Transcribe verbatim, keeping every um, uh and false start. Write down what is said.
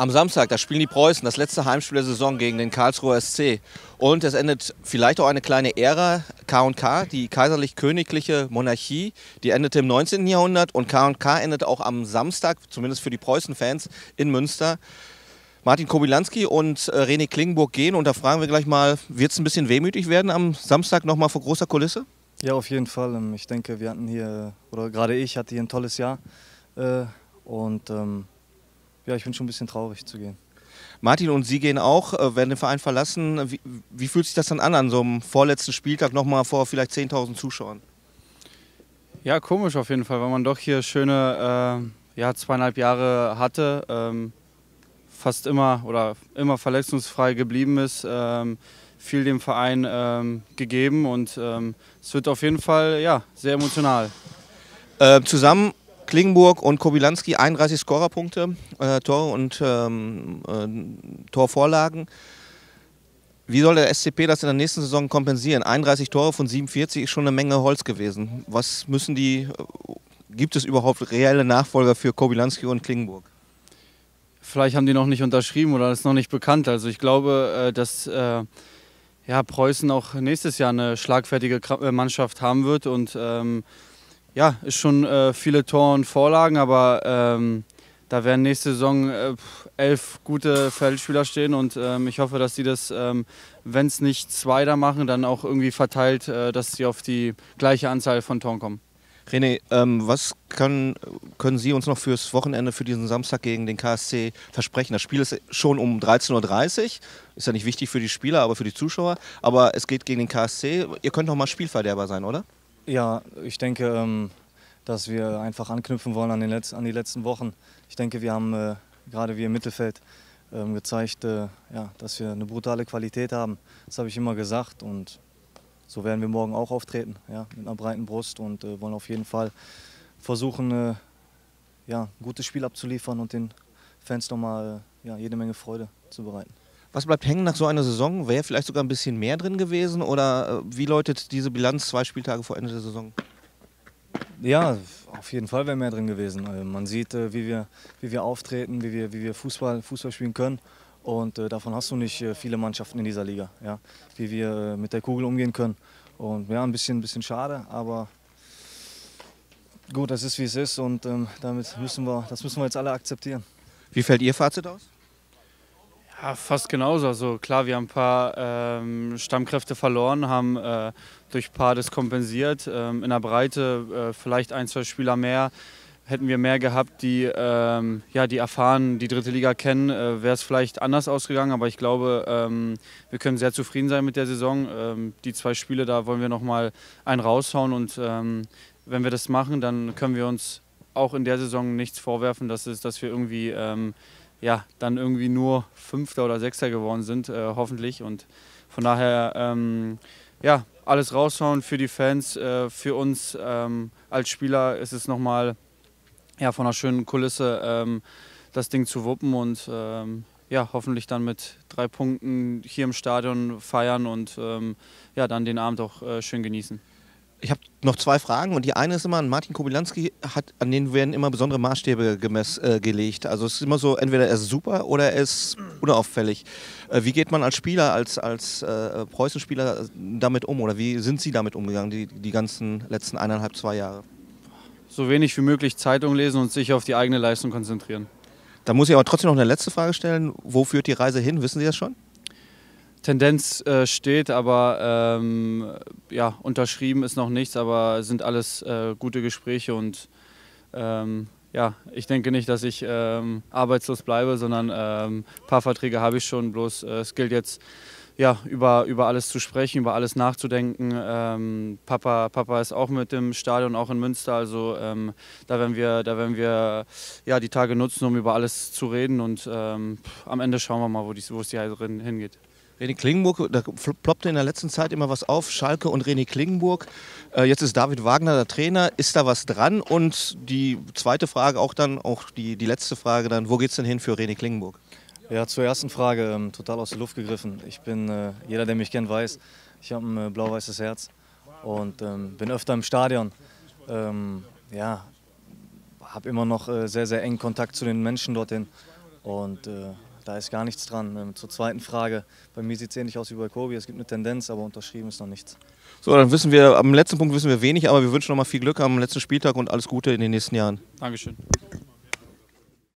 Am Samstag, da spielen die Preußen das letzte Heimspiel der Saison gegen den Karlsruher S C. Und es endet vielleicht auch eine kleine Ära. K und K, die kaiserlich-königliche Monarchie, die endete im neunzehnten Jahrhundert. Und K und K endet auch am Samstag, zumindest für die Preußen-Fans, in Münster. Martin Kobylanski und äh, René Klingenburg gehen. Und da fragen wir gleich mal, wird es ein bisschen wehmütig werden am Samstag nochmal vor großer Kulisse? Ja, auf jeden Fall. Ich denke, wir hatten hier, oder gerade ich hatte hier ein tolles Jahr. Äh, und ähm, ja, ich bin schon ein bisschen traurig zu gehen. Martin und Sie gehen auch, äh, werden den Verein verlassen. Wie, wie fühlt sich das dann an, an so einem vorletzten Spieltag nochmal vor vielleicht zehntausend Zuschauern? Ja, komisch auf jeden Fall, weil man doch hier schöne äh, ja, zweieinhalb Jahre hatte, ähm, fast immer oder immer verletzungsfrei geblieben ist, ähm, viel dem Verein ähm, gegeben und ähm, es wird auf jeden Fall ja, sehr emotional. Äh, zusammen Klingenburg und Kobylanski einunddreißig Scorerpunkte, äh, Tore und ähm, äh, Torvorlagen. Wie soll der S C P das in der nächsten Saison kompensieren? einunddreißig Tore von siebenundvierzig ist schon eine Menge Holz gewesen. Was müssen die, gibt es überhaupt reelle Nachfolger für Kobylanski und Klingenburg? Vielleicht haben die noch nicht unterschrieben oder ist noch nicht bekannt. Also ich glaube, dass äh, ja, Preußen auch nächstes Jahr eine schlagfertige Mannschaft haben wird und ähm, ja, ist schon äh, viele Tore und Vorlagen, aber ähm, da werden nächste Saison äh, elf gute Feldspieler stehen und ähm, ich hoffe, dass sie das, ähm, wenn es nicht zwei da machen, dann auch irgendwie verteilt, äh, dass sie auf die gleiche Anzahl von Toren kommen. René, ähm, was können, können Sie uns noch fürs Wochenende, für diesen Samstag gegen den K S C versprechen? Das Spiel ist schon um dreizehn Uhr dreißig, ist ja nicht wichtig für die Spieler, aber für die Zuschauer. Aber es geht gegen den K S C. Ihr könnt doch mal Spielverderber sein, oder? Ja, ich denke, ähm, dass wir einfach anknüpfen wollen an, den Letz-, an die letzten Wochen. Ich denke, wir haben äh, gerade wir im Mittelfeld ähm, gezeigt, äh, ja, dass wir eine brutale Qualität haben. Das habe ich immer gesagt und so werden wir morgen auch auftreten, ja, mit einer breiten Brust und äh, wollen auf jeden Fall versuchen, äh, ja, ein gutes Spiel abzuliefern und den Fans nochmal äh, ja, jede Menge Freude zu bereiten. Was bleibt hängen nach so einer Saison? Wäre vielleicht sogar ein bisschen mehr drin gewesen oder äh, wie läutet diese Bilanz zwei Spieltage vor Ende der Saison? Ja, auf jeden Fall wäre mehr drin gewesen. Also man sieht, äh, wie, wir, wie wir auftreten, wie wir, wie wir Fußball, Fußball spielen können. Und äh, davon hast du nicht äh, viele Mannschaften in dieser Liga, ja, wie wir äh, mit der Kugel umgehen können. Und ja, ein bisschen, ein bisschen schade, aber gut, das ist wie es ist und ähm, damit müssen wir, das müssen wir jetzt alle akzeptieren. Wie fällt Ihr Fazit aus? Ja, fast genauso. Also klar, wir haben ein paar ähm, Stammkräfte verloren, haben äh, durch ein paar das kompensiert. Ähm, in der Breite äh, vielleicht ein, zwei Spieler mehr. Hätten wir mehr gehabt, die, ähm, ja, die erfahren, die dritte Liga kennen, äh, wäre es vielleicht anders ausgegangen. Aber ich glaube, ähm, wir können sehr zufrieden sein mit der Saison. Ähm, die zwei Spiele, da wollen wir noch mal einen raushauen. Und ähm, wenn wir das machen, dann können wir uns auch in der Saison nichts vorwerfen, dass, es, dass wir irgendwie ähm, ja, dann irgendwie nur Fünfter oder Sechster geworden sind, äh, hoffentlich. Und von daher, ähm, ja, alles raushauen für die Fans, äh, für uns ähm, als Spieler ist es nochmal ja, von einer schönen Kulisse ähm, das Ding zu wuppen und ähm, ja, hoffentlich dann mit drei Punkten hier im Stadion feiern und ähm, ja, dann den Abend auch äh, schön genießen. Ich habe noch zwei Fragen und die eine ist immer, Martin Kobylanski hat, an denen werden immer besondere Maßstäbe gemess, äh, gelegt. Also es ist immer so, entweder er ist super oder er ist unauffällig. Äh, wie geht man als Spieler, als, als äh, Preußen-Spieler damit um oder wie sind Sie damit umgegangen, die, die ganzen letzten eineinhalb, zwei Jahre? So wenig wie möglich Zeitung lesen und sich auf die eigene Leistung konzentrieren. Da muss ich aber trotzdem noch eine letzte Frage stellen. Wo führt die Reise hin? Wissen Sie das schon? Tendenz äh, steht, aber ähm, ja, unterschrieben ist noch nichts, aber sind alles äh, gute Gespräche und ähm, ja, ich denke nicht, dass ich ähm, arbeitslos bleibe, sondern ähm, ein paar Verträge habe ich schon, bloß äh, es gilt jetzt ja, über, über alles zu sprechen, über alles nachzudenken. Ähm, Papa, Papa ist auch mit im Stadion, auch in Münster, also ähm, da werden wir, da werden wir ja, die Tage nutzen, um über alles zu reden und ähm, am Ende schauen wir mal, wo, die, wo es die Reise hingeht. René Klingenburg, da ploppte in der letzten Zeit immer was auf, Schalke und René Klingenburg. Äh, jetzt ist David Wagner der Trainer, ist da was dran? Und die zweite Frage auch dann, auch die, die letzte Frage dann, wo geht es denn hin für René Klingenburg? Ja, zur ersten Frage, ähm, total aus der Luft gegriffen. Ich bin, äh, jeder, der mich kennt, weiß, ich habe ein äh, blau-weißes Herz und ähm, bin öfter im Stadion. Ähm, ja, habe immer noch äh, sehr, sehr engen Kontakt zu den Menschen dorthin Und äh, da ist gar nichts dran. Ähm, zur zweiten Frage, bei mir sieht es ähnlich aus wie bei Kobi, es gibt eine Tendenz, aber unterschrieben ist noch nichts. So, dann wissen wir, am letzten Punkt wissen wir wenig, aber wir wünschen noch mal viel Glück am letzten Spieltag und alles Gute in den nächsten Jahren. Dankeschön.